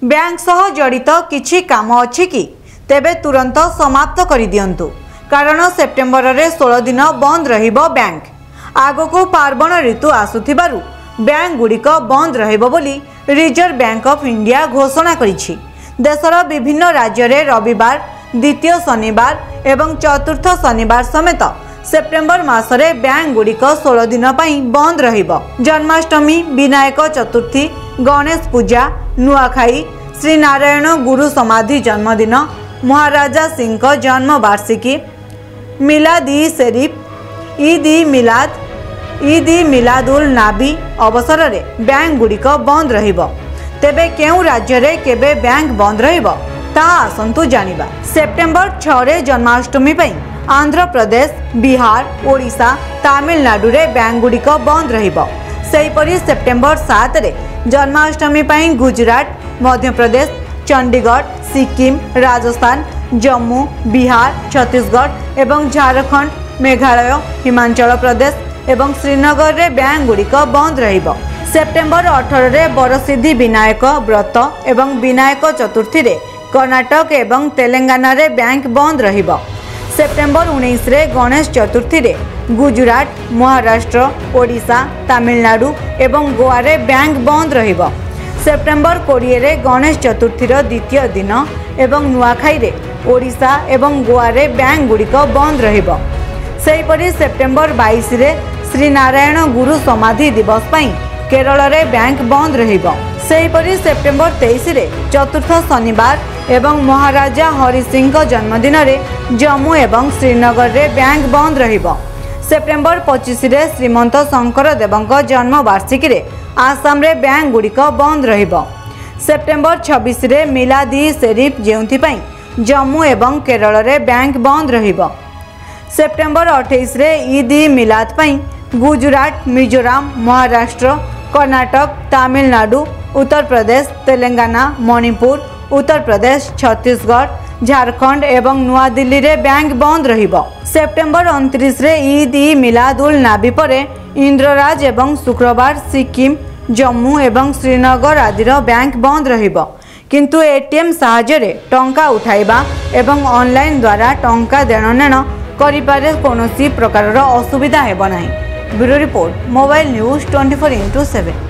Bank सह जड़ित किछि काम अछि कि तेबे तुरंत समाप्त करि दियंतु कारण सेप्टेम्बर रे 16 दिन बंद रहिबो बैंक। आगको पार्वण ऋतु आसुथिबारु बैंक गुड़िक बंद रहिबो बोली रिजर्व बैंक ऑफ इंडिया घोषणा करिछि। देशर विभिन्न राज्य रे रविवार, द्वितीय शनिवार एवं चतुर्थ शनिवार समेत सेप्टेम्बर मासरे बैंक गुड़िक 16 दिन पई बंद रहिबो। जन्माष्टमी, विनायक चतुर्थी, गणेश पूजा, नुआखाई, श्री नारायण गुरु समाधि जन्मदिन, महाराजा सिंह जन्म वार्षिकी, मिलाद इ शरीफ, ईद मिलाद उल नबी अवसर रे बैंक गुड़िक बंद रहिबो। तेबे केउ राज्य रे केबे बैंक बंद रहिबो ता आसंतु जानिबा। सेप्टेम्बर 6 रे जन्माष्टमी पई आंध्र प्रदेश, बिहार, ओडिशा, तमिलनाडु रे बैंक गुड़िक बंद रहिबो। सेहीपरि सेप्टेम्बर 7 रे जन्माष्टमी पई गुजरात, मध्य प्रदेश, चंडीगढ़, सिक्किम, राजस्थान, जम्मू, बिहार, छत्तीसगढ़ एवं झारखंड, मेघालय, हिमाचल प्रदेश एवं श्रीनगर रे बैंक गुड़िक बंद रहिबो। सेप्टेम्बर 18 रे बरसिद्धि विनायक व्रत एवं विनायक चतुर्थी रे कर्नाटक एवं तेलंगाना रे बैंक बंद रहिबो। सेप्टेम्बर 19 रे गणेश चतुर्थी रे गुजरात, महाराष्ट्र, ओडिशा, तमिलनाडु एवं गोवा रे बैंक बंद रहिबो। सेप्टेम्बर 20 रे गणेश चतुर्थी रो द्वितीय दिन एवं नुआखाई रे ओडिशा एवं गोवा रे बैंक गुड़िक बंद रहिबो। सेहीपरि सेप्टेम्बर 22 रे श्री नारायण गुरु समाधि दिवस पई केरल रे बैंक बंद रहिबो। सेहीपरि सेप्टेम्बर 23 रे चतुर्थ शनिवार एवं महाराजा हरि सिंह जन्मदिन रे जम्मू एवं श्रीनगर रे बैंक बंद रहिबो। सेप्टेम्बर 25 रे श्रीमंत शंकर देवंक जन्म वार्षिकी रे आसाम रे बैंक गुड़िक बंद रहिबो। सेप्टेम्बर 26 रे मिलाद इ शरीफ जेउथि पई जम्मू एवं केरल रे बैंक बंद रहिबो। सेप्टेम्बर 28 रे ईद मिलाद पई गुजरात, मिजोराम, महाराष्ट्र, कर्नाटक, तमिलनाडु, उत्तर प्रदेश, तेलंगाना, मणिपुर, उत्तर प्रदेश, छत्तीसगढ़, झारखंड एवं नुआ दिल्ली रे बैंक बंद रहिबो। सेप्टेम्बर 29 रे ईद मिलाद उल नबी परे इंद्रराज एवं शुक्रवार सिक्किम, जम्मू एवं श्रीनगर आदि बैंक बंद रहिबो। किंतु एटीएम साहाय्य रे टंका उठाइबा एवं ऑनलाइन द्वारा टंका देणनेण करिपारे कोनोसी प्रकारर असुविधा हेबो नाही। Bureau report, mobile news 24x7।